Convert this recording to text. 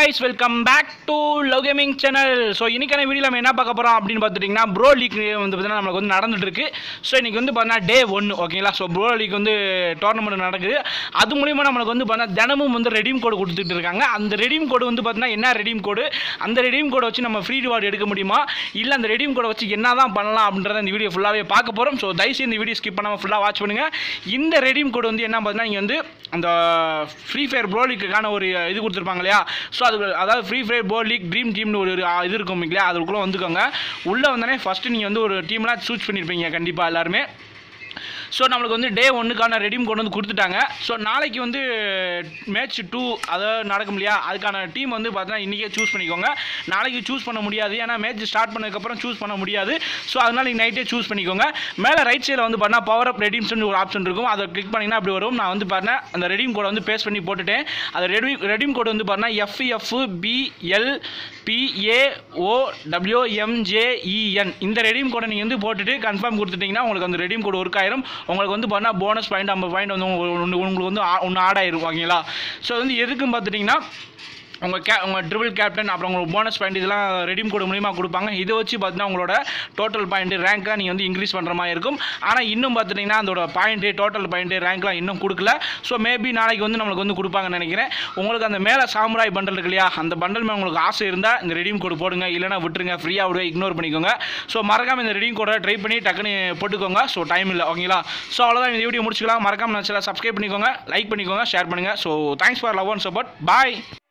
guys, welcome back to Love Gaming channel. So இன்னைக்கான வீடியோல நம்ம என்ன பார்க்க போறோம் அப்படினு பார்த்துட்டீங்கன்னா ப்ரோ லீக் வந்து பார்த்தீங்கன்னா நமக்கு வந்து நடந்துட்டு இருக்கு. ஸோ இன்னைக்கு வந்து பார்த்தீங்கன்னா டே 1 ஓகேங்களா. ஸோ ப்ரோ லீக் வந்து டோர்னமெண்ட் நடக்குது. அது மூலமா நமக்கு வந்து பார்த்தீங்கன்னா தினமும் வந்து ரெடீம் கோடு கொடுத்துட்டு இருக்காங்க. அந்த ரெடீம் கோடு வந்து பார்த்தீங்கன்னா என்ன ரெடீம் கோடு, அந்த ரெடீம் கோடை வச்சு நம்ம ஃப்ரீ ரிவார்டு எடுக்க முடியுமா, இல்லை அந்த ரெடீம் கோடை வச்சு என்ன தான் பண்ணலாம் அப்படின்றத இந்த வீடியோ ஃபுல்லாகவே பார்க்க போகிறோம். ஸோ தயவுசெய்து இந்த வீடியோ ஸ்கிப் பண்ணாமல் ஃபுல்லாக வாட்ச் பண்ணுங்கள். இந்த ரெடீம் கோடு வந்து என்ன பார்த்தீங்கன்னா இங்கே வந்து அந்த ஃப்ரீ ஃபயர் ப்ரோ லீக்குக்கான ஒரு இது கொடுத்துருப்பாங்க இல்லையா. ஸோ அது அதாவது free fire pro league dream டீம்னு ஒரு இது இருக்கும் இல்லையா, அதுக்குள்ளே வந்துக்கோங்க. உள்ளே வந்தோடனே ஃபஸ்ட்டு நீங்கள் வந்து ஒரு டீம்லாம் சூஸ் பண்ணியிருப்பீங்க கண்டிப்பாக எல்லாருமே. ஸோ நம்மளுக்கு வந்து டே 1க்கான ரெடீம் கொண்டு வந்து கொடுத்துட்டாங்க. ஸோ நாளைக்கு வந்து மேட்ச் 2 அதாவது நடக்கும் இல்லையா, அதுக்கான டீம் வந்து பார்த்தீங்கன்னா இன்றைக்கே சூஸ் பண்ணிக்கோங்க. நாளைக்கு சூஸ் பண்ண முடியாது, ஏன்னா மேட்ச் ஸ்டார்ட் பண்ணதுக்கப்புறம் சூஸ் பண்ண முடியாது. ஸோ அதனால் நீங்கள் நைட்டே சூஸ் பண்ணிக்கோங்க. மேலே ரைட் சைடில் வந்து பார்த்தீங்கன்னா பவர் அப் ரெடீம்ஸ்னு ஒரு ஆப்ஷன் இருக்கும். அதை கிளிக் பண்ணிங்கன்னா அப்படி வரும். நான் வந்து பார்த்தீங்கன்னா அந்த ரெடீம் கோடை வந்து பேஸ்ட் பண்ணி போட்டுட்டேன். அந்த ரெடீம் கோடு வந்து பார்த்தீங்கன்னா FFBLPAOWMJEN. இந்த ரெடீம் கோடை நீங்கள் வந்து போட்டுட்டு கன்ஃபார்ம் கொடுத்துட்டிங்கன்னா உங்களுக்கு அந்த ரெடீம் கோடு ஒர்க் ஆயிரும். உங்களுக்கு வந்து பார்த்தா போனஸ் பாயிண்ட் 50 பாயிண்ட் வந்து உங்களுக்கு வந்து ஒன்று ஆட் ஆயிரும் ஓகேங்களா. ஸோ வந்து எதுக்குன்னு பார்த்துட்டிங்கன்னா உங்கள் ட்ரிபிள் கேப்டன் அப்புறம் உங்களுக்கு போனஸ் பாயிண்ட் இதெல்லாம் ரெடீம் கோடு மூலிமா கொடுப்பாங்க. இதை வச்சு பார்த்தீங்கன்னா உங்களோட டோட்டல் பாயிண்ட்டு ரேங்க்லாம் நீங்கள் வந்து இன்க்ரீஸ் பண்ணுற மாதிரி இருக்கும். ஆனால் இன்னும் பார்த்துட்டிங்கன்னா அதோட பாயிண்ட்டு டோட்டல் பாயிண்ட்டு ரேங்க்லாம் இன்னும் கொடுக்கல. ஸோ மேபி நாளைக்கு வந்து நம்மளுக்கு வந்து கொடுப்பாங்கன்னு நினைக்கிறேன். உங்களுக்கு அந்த மேலே சாமுராய் பண்டல் இருக்கு இல்லையா, அந்த பண்டல் மேலே உங்களுக்கு ஆசை இருந்தால் இந்த ரெடீம் கோடு போடுங்க, இல்லைனா விட்டுருங்க, ஃப்ரீயாக விடுங்க, இக்னோர் பண்ணிக்கோங்க. ஸோ மறக்காமல் இந்த ரெடீம் கோடை ட்ரை பண்ணி டக்குன்னு போட்டுக்கோங்க. ஸோ டைம் இல்லை ஓகேங்களா. ஸோ அவ்வளோதான், இந்த வீடியோ முடிச்சுக்கலாம். மறக்காமல் நான் சப்ஸ்கிரைப் பண்ணிக்கோங்க, லைக் பண்ணிக்கோங்க, ஷேர் பண்ணுங்கள். So thanks for love and support. Bye.